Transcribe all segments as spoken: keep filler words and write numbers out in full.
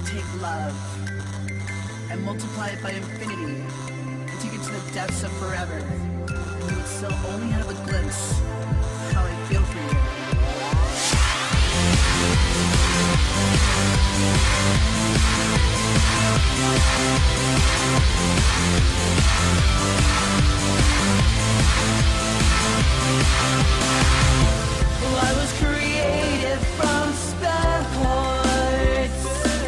take love and multiply it by infinity and take it to the depths of forever, and you would still only have a glimpse of how I feel for you. Well, I was created from spare parts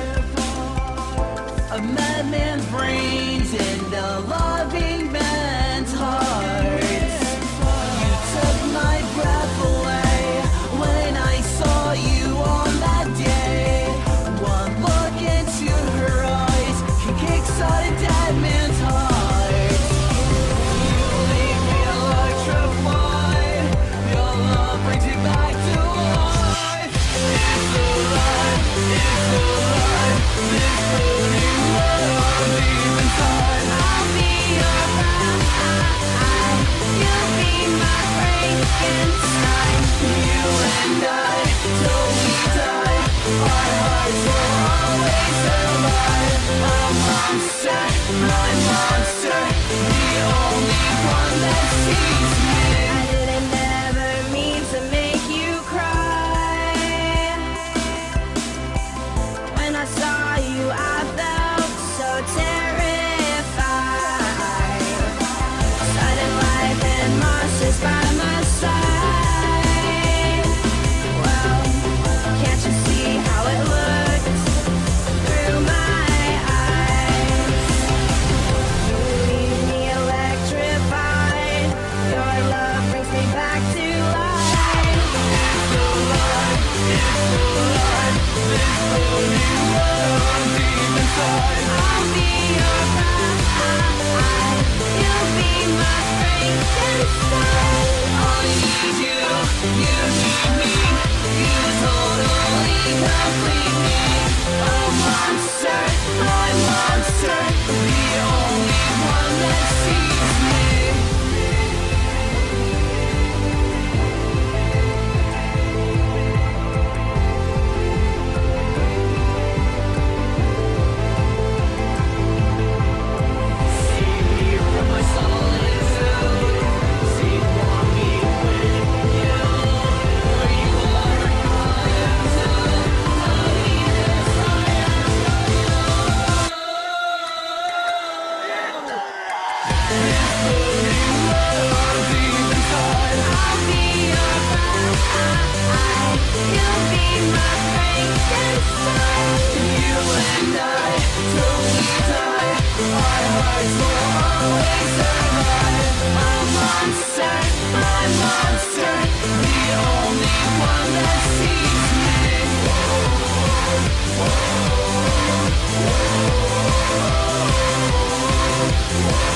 of madman's brains and a loving man's heart. You took my breath away when I saw you on that day. One look into her eyes can kickstart a dead man's heart. You leave me electrified. Your love brings me back to life. It's alive, it's alive. This burning love deep inside. I'll be your bride. You'll be my Frankenstein. You and I, till we die, our hearts will always survive. A monster, my monster, the only one that sees me. I didn't ever mean to make you cry. When I saw you, I felt so terrified. Sudden life and monsters by my side. Well, can't you see how it looked through my eyes? You leave me electrified. Your love brings me back to life. It's alive, it's alive. This burning love deep inside. I'll be your bride. You'll be my Frankenstein. I need you, you need me. You totally complete me. A monster, my monster, the only one that sees me. See me from my solitude. See me with you. Where you are, I am too. Happiness, I am this burning love deep inside. I'll be your bride. You'll be my Frankenstein. You and I, till we die, our hearts will always survive. A monster, my monster, the only one that sees me.